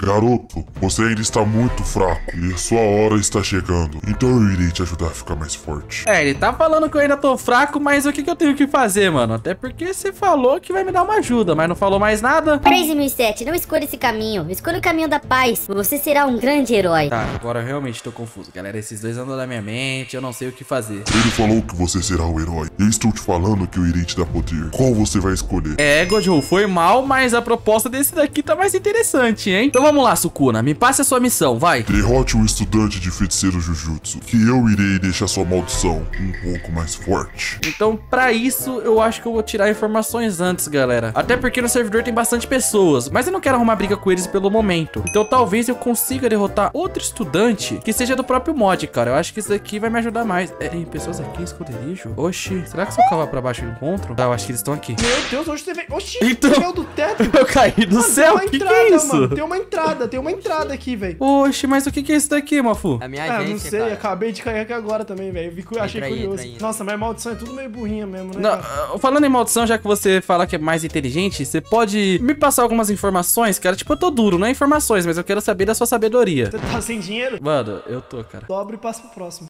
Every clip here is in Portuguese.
Garoto, você ainda está muito fraco e a sua hora está chegando. Então eu irei te ajudar a ficar mais forte. É, ele tá falando que eu ainda tô fraco, mas o que eu tenho que fazer, mano? Até porque você falou que vai me dar uma ajuda, mas não falou mais nada. Crazy 1007, não escolha esse caminho. Escolha o caminho da paz. Você será um grande herói. Tá, agora eu realmente tô confuso, galera. Esses dois andam na minha mente, eu não sei o que fazer. Ele falou que você será o herói. Eu estou te falando que eu irei te dar poder. Qual você vai escolher? É, Gojo, foi mal, mas a proposta desse daqui tá mais interessante, hein? Então vamos lá, Sukuna, me passe a sua missão, vai. Derrote o estudante de feiticeiro Jujutsu, que eu irei deixar sua maldição um pouco mais forte. Então, pra isso, eu acho que eu vou tirar informações antes, galera. Até porque no servidor tem bastante pessoas, mas eu não quero arrumar briga com eles pelo momento. Então, talvez eu consiga derrotar outro estudante que seja do próprio mod, cara. Eu acho que isso daqui vai me ajudar mais. É, tem pessoas aqui, esconderijo? Oxi, será que se eu cavar pra baixo eu encontro? Ah, eu acho que eles estão aqui. Meu Deus, onde você vem? Oxi, Então- você caiu do teto. Eu caí do céu, Tem uma que entrada, é isso? mano. Tem uma entrada aqui, velho. Oxi, mas o que é isso daqui, Mafu? A minha Ah, agência, não sei, cara. acabei de cair aqui agora também, velho. Achei Entra aí, curioso. entra aí. Nossa, mas maldição é tudo meio burrinha mesmo, né? Não, cara? falando em maldição, já que você fala que é mais inteligente, você pode me passar algumas informações, cara? Tipo, eu tô duro, não é informações, mas eu quero saber da sua sabedoria. Você tá sem dinheiro? Mano, eu tô, cara. Dobra e passa pro próximo.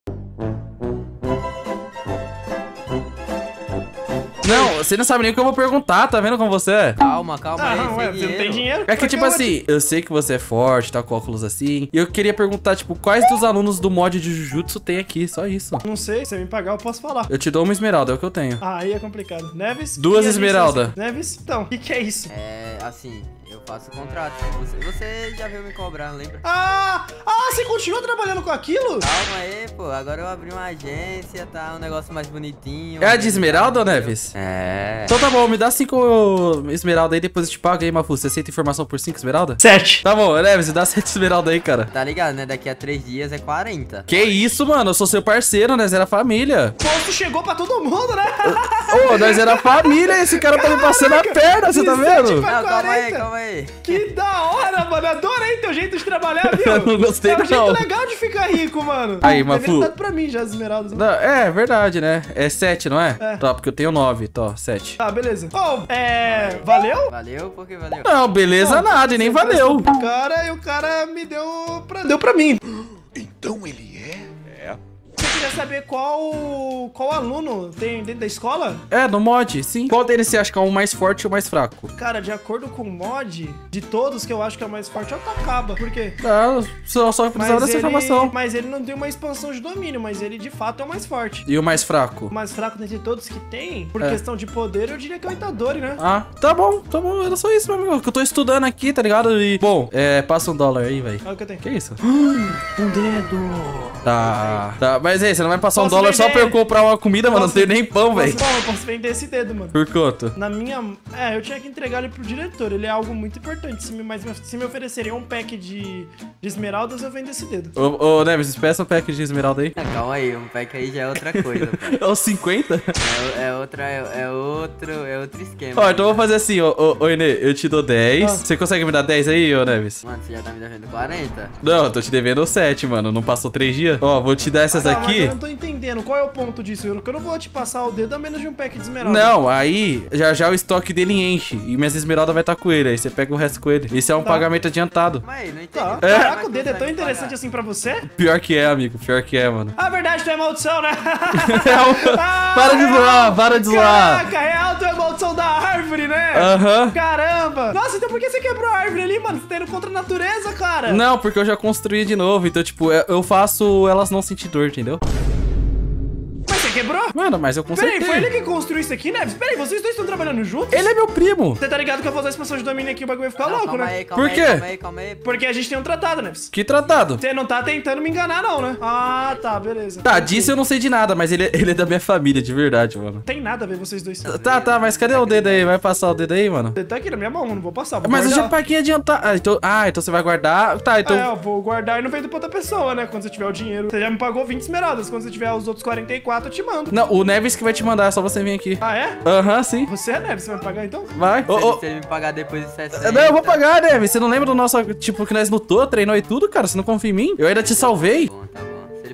Não, você não sabe nem o que eu vou perguntar, tá vendo como você é? Calma, calma Ah, aí. não, sem ué, você não tem dinheiro? É que, Pra tipo eu assim, eu sei que você é forte, tá com óculos assim. E eu queria perguntar, tipo, quais dos alunos do mod de Jujutsu tem aqui? Só isso. Não sei, se você me pagar, eu posso falar. Eu te dou uma esmeralda, é o que eu tenho. Ah, aí é complicado. Neves? Duas E a esmeralda. licença? Neves? Então, o que é isso? É, assim, eu faço contrato. Você já veio me cobrar, lembra? Ah, você continua trabalhando com aquilo? Calma aí, pô. Agora eu abri uma agência, tá? Um negócio mais bonitinho. É a de esmeralda, Neves? É. Então tá bom, me dá 5 esmeralda aí, depois eu te pago aí, Mafu. Você aceita informação por 5 esmeralda? 7. Tá bom, Neves, me dá 7 esmeralda aí, cara. Tá ligado, né? Daqui a 3 dias é 40. Que isso, mano? Eu sou seu parceiro, nós era família. Posto chegou pra todo mundo, né? Ô, nós era família, esse cara tá me passando a perna, você tá de sete vendo? pra- Não, calma aí, 40. calma aí. Que da hora, mano. Adorei teu jeito de trabalhar, viu? Eu não gostei, É um jeito não. legal de ficar rico, mano. Aí, Deveria Mafu. ter dado pra mim já as esmeraldas. Não, é verdade, né? É 7, não é? É. Tá, porque eu tenho 9, tô, 7. Tá, beleza. Valeu? Valeu? Por que valeu? Não, beleza nada, e nem Você valeu. prestou pro cara e o cara me deu pra mim. Então ele é? Você queria saber qual aluno tem dentro da escola? É, no mod, sim. Qual deles você acha que é o mais forte ou o mais fraco? Cara, de acordo com o mod, de todos que eu acho que é o mais forte é o Takaba. Por quê? Ah, só precisava dessa informação. Mas ele não tem uma expansão de domínio, mas ele de fato é o mais forte. E o mais fraco? O mais fraco dentre todos que tem, por É. questão de poder, eu diria que é o Itadori, né? Ah, tá bom, era só isso, meu amigo. Que eu tô estudando aqui, tá ligado? E, bom, passa $1 aí, velho. Olha o que eu tenho. Que isso? Um dedo. Tá, mas aí, você não vai passar Posso $1 só vender? pra eu comprar uma comida, mano? Não tenho nem pão, velho. Eu posso vender esse dedo, mano. Por quanto? Na minha... eu tinha que entregar ele pro diretor. Ele é algo muito importante. Mas se me oferecerem um pack de esmeraldas, eu vendo esse dedo. Ô, Neves, peça um pack de esmeralda aí. Ah, calma aí, um pack aí já é outra coisa, pai. É os 50? É outro esquema. Ó, então eu vou fazer assim, ô Inê, eu te dou 10. Você consegue me dar 10 aí, ô Neves? Mano, você já tá me devendo 40? Não, eu tô te devendo 7, mano. Não passou 3 dias? Ó, vou te dar essas Tá, mas aqui. eu não tô entendendo. Qual é o ponto disso? Eu não vou te passar o dedo a menos de um pack de esmeralda. Não, aí já o estoque dele enche. E minhas esmeraldas vai estar com ele. Aí você pega o resto com ele. Isso é um Tá. pagamento adiantado. Mas aí, não entendi. Tá. É. Caraca, o dedo é tão interessante assim pra você? Pior que é, amigo. Pior que é, mano. Ah, verdade, tu é maldição, né? Para de zoar, para de zoar. Caraca, real, tu é maldição da árvore, né? Aham. Caramba! Nossa, então por que você quebrou a árvore ali, mano? Você tá indo contra a natureza, cara. Não, porque eu já construí de novo. Então, tipo, eu faço elas não sentir dor, entendeu? Mas você quebrou? Mano, mas eu consertei. Peraí, foi ele que construiu isso aqui, Neves? Peraí, vocês dois estão trabalhando juntos? Ele é meu primo. Você tá ligado que eu vou usar a expansão de domínio aqui, o bagulho vai ficar louco, calma né? aí, calma Por aí, quê? calma aí. Porque a gente tem um tratado, Neves. Que tratado? Você não tá tentando me enganar, não, né? Ah, tá, beleza. Tá, disso eu não sei de nada, mas ele é da minha família, de verdade, mano. Não tem nada a ver vocês dois. Tá, mas cadê o dedo aí? Vai passar o dedo aí, mano? Ele tá aqui na minha mão, não vou passar. Vou Mas eu já guardar. paguei adiantar. Então você vai guardar. Tá, então. É, eu vou guardar e não vendo pra outra pessoa, né? Quando você tiver o dinheiro. Você já me pagou 20 esmeraldas. Quando você tiver os outros 44, eu te mando. Não, o Neves que vai te mandar, é só você vir aqui. Ah, é? Aham, sim. Você é Neves, você vai me pagar então? Vai. Se ele me pagar depois de 60. Não, eu vou pagar, Neves. Você não lembra do nosso, tipo, que nós lutou, treinou e tudo, cara? Você não confia em mim? Eu ainda te salvei. Tá bom. Se ele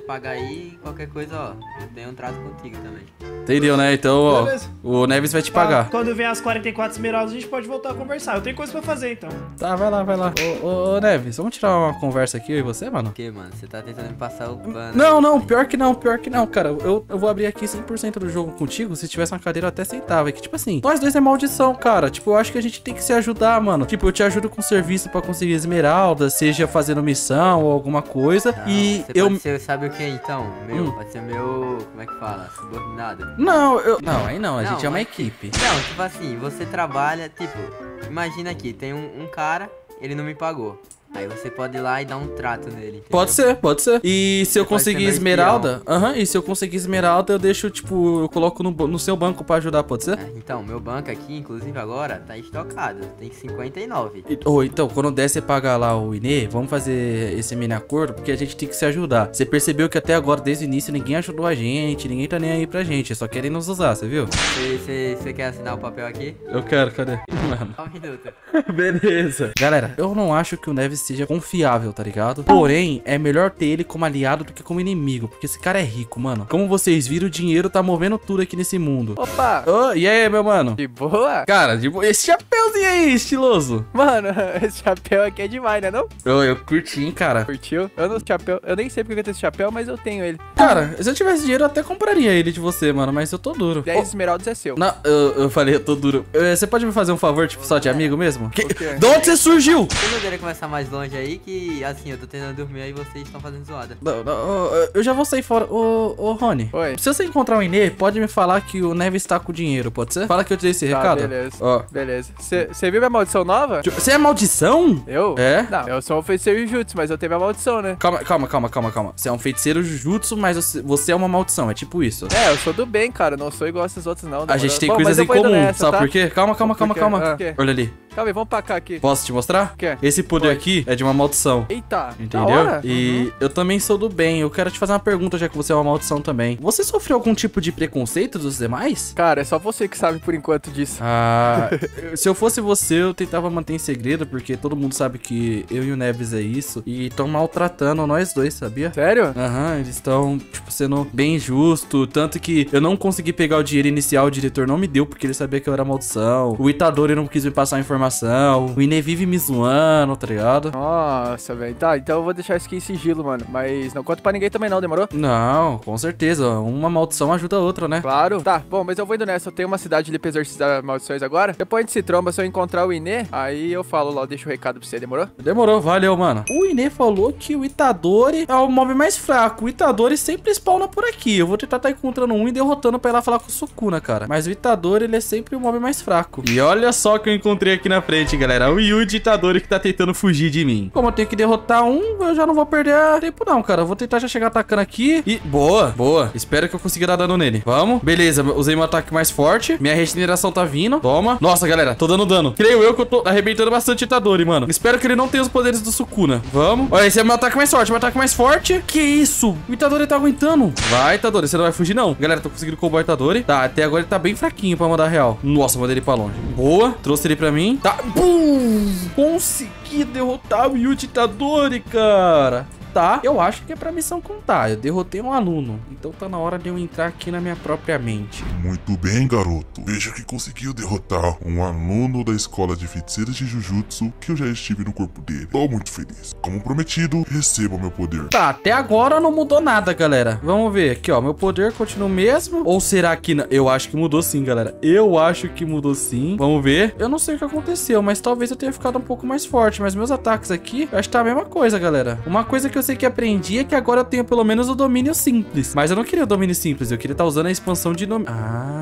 pagar aí, qualquer coisa, ó. Eu tenho um trato contigo também. Entendeu, né? Então, ó, Beleza. o Neves vai te pagar. Quando vier as 44 esmeraldas, a gente pode voltar a conversar. Eu tenho coisa pra fazer, então. Tá, vai lá, vai lá. Ô, Neves, vamos tirar uma conversa aqui, eu e você, mano? O que, mano? Você tá tentando me passar o pano. Não, pior que não, cara. Eu vou abrir aqui 100% do jogo contigo. Se tivesse uma cadeira, eu até aceitava. É que, tipo assim, nós dois é maldição, cara. Tipo, eu acho que a gente tem que se ajudar, mano. Tipo, eu te ajudo com serviço pra conseguir esmeralda, seja fazendo missão ou alguma coisa. Não, E você eu. pode ser, sabe o que então? Pode ser meu, como é que fala? Subordinado. Não, Não, aí não, a gente é uma mas- equipe. Não, tipo assim, você trabalha, tipo, imagina aqui, tem um cara, ele não me pagou. Aí você pode ir lá e dar um trato nele, entendeu? Pode ser. E se eu Você pode conseguir ser meu esmeralda? E se eu conseguir esmeralda, eu deixo, tipo, eu coloco no seu banco pra ajudar, pode ser? Então, meu banco aqui, inclusive agora, tá estocado. Tem 59. Então, quando der você pagar lá o Inê, vamos fazer esse mini acordo, porque a gente tem que se ajudar. Você percebeu que até agora, desde o início, ninguém ajudou a gente, ninguém tá nem aí pra gente, só querem nos usar, você viu? Você quer assinar o papel aqui? Eu quero, cadê? Mano. Só um minuto. Beleza. Galera, eu não acho que o Neves seja confiável, tá ligado? Porém, é melhor ter ele como aliado do que como inimigo, porque esse cara é rico, mano. Como vocês viram, o dinheiro tá movendo tudo aqui nesse mundo. Opa! Ô, e aí, meu mano? De boa? Cara, esse chapéuzinho aí, estiloso. Mano, esse chapéu aqui é demais, né não? Eu curti, hein, cara. Curtiu? Eu nem sei porque eu tenho esse chapéu, mas eu tenho ele. Cara, se eu tivesse dinheiro, eu até compraria ele de você, mano, mas eu tô duro. 10 esmeraldas é seu. Não, eu falei, eu tô duro. Você pode me fazer um favor, tipo, só de amigo mesmo? quê? De onde você surgiu? Vocês não querem começar mais longe aí, que assim, eu tô tentando dormir aí e vocês estão fazendo zoada. Não, eu já vou sair fora. Ô, Rony. Oi. Se você encontrar um Inê, pode me falar que o Neves tá com dinheiro, pode ser? Fala que eu te dei esse Tá, recado. beleza. Ó. Beleza. Você viu minha maldição nova? Você é maldição? Eu? É? Não, eu sou um feiticeiro jutsu, mas eu tenho minha maldição, né? Calma. Você é um feiticeiro jutsu, mas você é uma maldição, é tipo isso. É, eu sou do bem, cara. Não sou igual essas outras, não. A gente tem Bom, coisas mas eu em vou indo comum, nessa, sabe tá? por quê? Calma. Por quê? Ah. Olha ali. Calma aí, vamos pra cá aqui. Posso te mostrar? Quer? Esse poder Pode. aqui é de uma maldição. Eita, Entendeu? da hora. E eu também sou do bem. Eu quero te fazer uma pergunta, já que você é uma maldição também. Você sofreu algum tipo de preconceito dos demais? Cara, é só você que sabe por enquanto disso. Ah, se eu fosse você, eu tentava manter em segredo, porque todo mundo sabe que eu e o Neves é isso. E estão maltratando nós dois, sabia? Sério? Eles estão, tipo, sendo bem justo. Tanto que eu não consegui pegar o dinheiro inicial, o diretor não me deu, porque ele sabia que eu era maldição. O Itadori não quis me passar a informação. O Inê vive me zoando, tá ligado? Nossa, velho. Tá, então eu vou deixar isso aqui em sigilo, mano. Mas não conta pra ninguém também não, demorou? Não, com certeza. Uma maldição ajuda a outra, né? Claro. Tá, bom, mas eu vou indo nessa. Eu tenho uma cidade ali pra exorcizar maldições agora. Depois a gente se tromba. Se eu encontrar o Inê, aí eu falo lá, eu deixo o recado pra você, demorou? Demorou, valeu, mano. O Inê falou que o Itadori é o mob mais fraco. O Itadori sempre spawna por aqui. Eu vou tentar estar encontrando um e derrotando pra ir lá falar com o Sukuna, cara. Mas o Itadori, ele é sempre o mob mais fraco. E olha só que eu encontrei aqui na frente, galera. O Yuji Itadori que tá tentando fugir de mim. Como eu tenho que derrotar um, eu já não vou perder tempo não, cara. Eu vou tentar já chegar atacando aqui. E boa. Espero que eu consiga dar dano nele. Vamos. Beleza, usei meu ataque mais forte. Minha regeneração tá vindo. Toma. Nossa, galera, tô dando dano. Creio eu que eu tô arrebentando bastante Itadori, mano. Espero que ele não tenha os poderes do Sukuna. Vamos. Olha, esse é meu ataque mais forte. Meu ataque mais forte. Que isso? O Itadori tá aguentando. Vai, Itadori. Você não vai fugir, não. Galera, tô conseguindo combar o Itadori. Tá, até agora ele tá bem fraquinho pra mandar real. Nossa, mandei ele pra longe. Boa. Trouxe ele pra mim. Tá. Bum! Consegui derrotar o Yuji Itadori, cara. Tá, eu acho que é pra missão contar. Eu derrotei um aluno, então tá na hora de eu entrar aqui na minha própria mente. Muito bem, garoto. Veja que conseguiu derrotar um aluno da escola de feiticeiros de Jujutsu que eu já estive no corpo dele. Tô muito feliz. Como prometido, receba o meu poder. Tá, até agora não mudou nada, galera. Vamos ver aqui, ó. Meu poder continua o mesmo. Ou será que não? Eu acho que mudou sim, galera. Eu acho que mudou sim. Vamos ver. Eu não sei o que aconteceu, mas talvez eu tenha ficado um pouco mais forte. Mas meus ataques aqui, eu acho que tá a mesma coisa, galera. Uma coisa que eu sei que aprendi é que agora eu tenho pelo menos o domínio simples. Mas eu não queria o domínio simples, eu queria estar usando a expansão de domínio.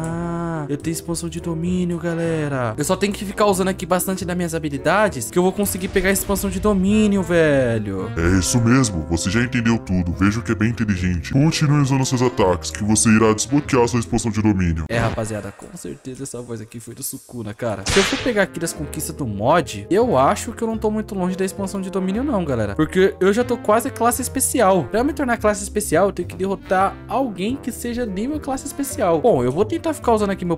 Ah, eu tenho expansão de domínio, galera. Eu só tenho que ficar usando aqui bastante das minhas habilidades, que eu vou conseguir pegar a expansão de domínio, velho. É isso mesmo, você já entendeu tudo. Vejo que é bem inteligente. Continue usando seus ataques, que você irá desbloquear sua expansão de domínio. É, rapaziada, com certeza essa voz aqui foi do Sukuna, cara. Se eu for pegar aqui das conquistas do mod, eu acho que eu não tô muito longe da expansão de domínio não, galera. Porque eu já tô quase classe especial. Pra eu me tornar classe especial, eu tenho que derrotar alguém que seja nível classe especial. Bom, eu vou tentar ficar usando aqui meu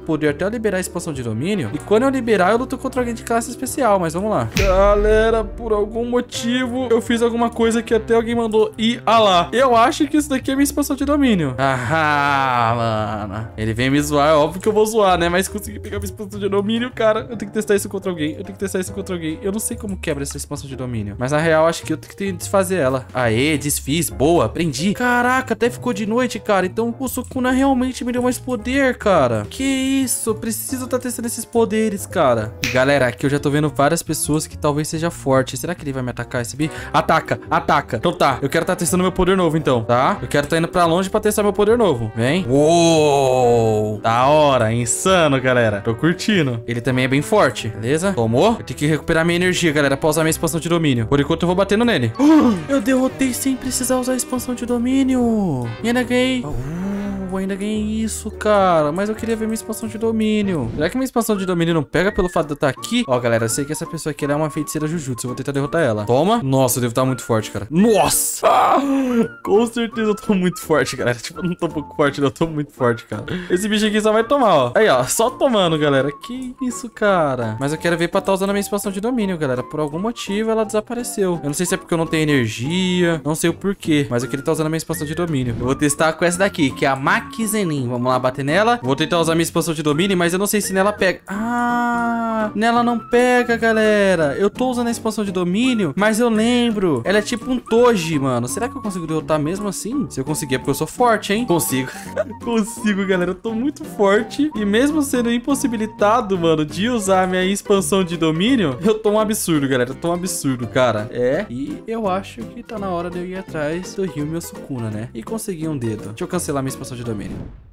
poder até eu liberar a expansão de domínio. E quando eu liberar, eu luto contra alguém de classe especial. Mas vamos lá. Galera, por algum motivo, eu fiz alguma coisa que até alguém mandou ir lá. Eu acho que isso daqui é minha expansão de domínio. Ah, mano. Ele vem me zoar. É óbvio que eu vou zoar, né? Mas consegui pegar minha expansão de domínio, cara. Eu tenho que testar isso contra alguém. Eu tenho que testar isso contra alguém. Eu não sei como quebra essa expansão de domínio. Mas na real, acho que eu tenho que desfazer ela. Aê, desfiz. Boa, prendi. Caraca, até ficou de noite, cara. Então o Sukuna realmente me deu mais poder, cara. Que isso? Eu preciso estar testando esses poderes, cara. E galera, aqui eu já tô vendo várias pessoas que talvez seja forte. Será que ele vai me atacar esse bicho? Ataca, ataca. Então tá, eu quero estar testando meu poder novo, então, tá? Eu quero estar indo pra longe pra testar meu poder novo. Vem. Uou! Da hora, insano, galera. Tô curtindo. Ele também é bem forte, beleza? Tomou? Eu tenho que recuperar minha energia, galera, pra usar minha expansão de domínio. Por enquanto eu vou batendo nele. Eu derrotei sem precisar usar a expansão de domínio. E ainda ganhei. Ainda ganhei isso, cara. Mas eu queria ver minha expansão de domínio. Será que minha expansão de domínio não pega pelo fato de eu estar aqui? Ó, galera, eu sei que essa pessoa aqui ela é uma feiticeira Jujutsu. Eu vou tentar derrotar ela. Toma. Nossa, eu devo estar muito forte, cara. Nossa! Com certeza eu tô muito forte, galera. Tipo, eu não tô um pouco forte, não. Eu tô muito forte, cara. Esse bicho aqui só vai tomar, ó. Aí, ó. Só tomando, galera. Que isso, cara. Mas eu quero ver pra estar usando a minha expansão de domínio, galera. Por algum motivo ela desapareceu. Eu não sei se é porque eu não tenho energia. Não sei o porquê. Mas eu queria estar usando a minha expansão de domínio. Eu vou testar com essa daqui, que é a Makizenin. Vamos lá bater nela. Vou tentar usar minha expansão de domínio, mas eu não sei se nela pega. Ah, nela não pega, galera. Eu tô usando a expansão de domínio, mas eu lembro. Ela é tipo um Toji, mano. Será que eu consigo derrotar mesmo assim? Se eu conseguir é porque eu sou forte, hein? Consigo. Consigo, galera. Eu tô muito forte. E mesmo sendo impossibilitado, mano, de usar a minha expansão de domínio, eu tô um absurdo, galera. Eu tô um absurdo, cara. É. E eu acho que tá na hora de eu ir atrás do Ryume Sukuna, né? E conseguir um dedo. Deixa eu cancelar minha expansão de domínio.